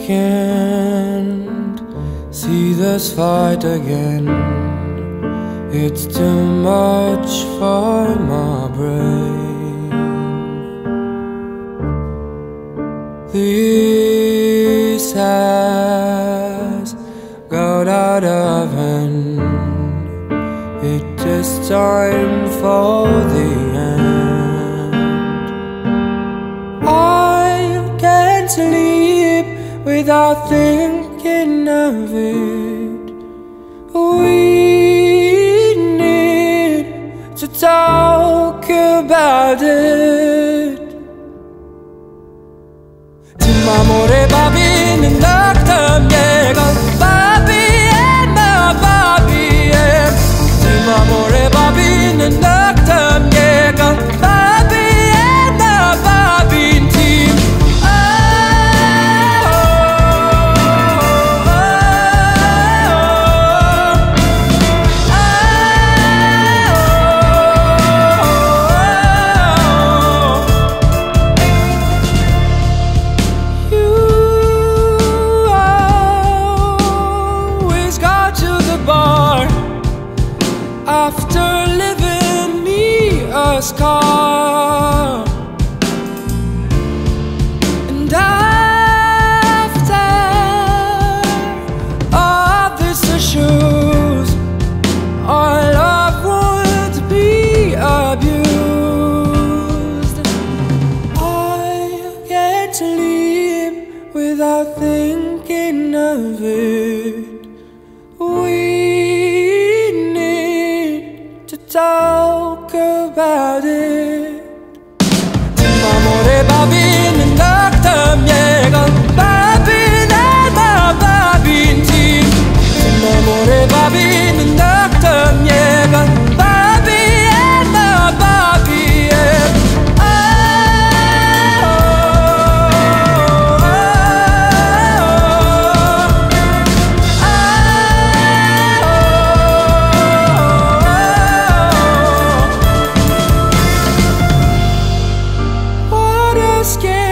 can't see this fight again. It's too much for my brain. This has got out of hand. It is time for the end. I can't sleep without thinking of it. We need to talk about it. Tim amore Babi nagtam yegal Babi ma Babi Tim amore Babi nagtam yegal Babi ma Babi Tim after leaving me a scar, and after all these issues, our love would be abused. I can't sleep without thinking of it. Talk about it. Tim amore Babi nagtam yegal Babi ma Babi Tim amore Babi nagtam yegal Babi ma Babi Scared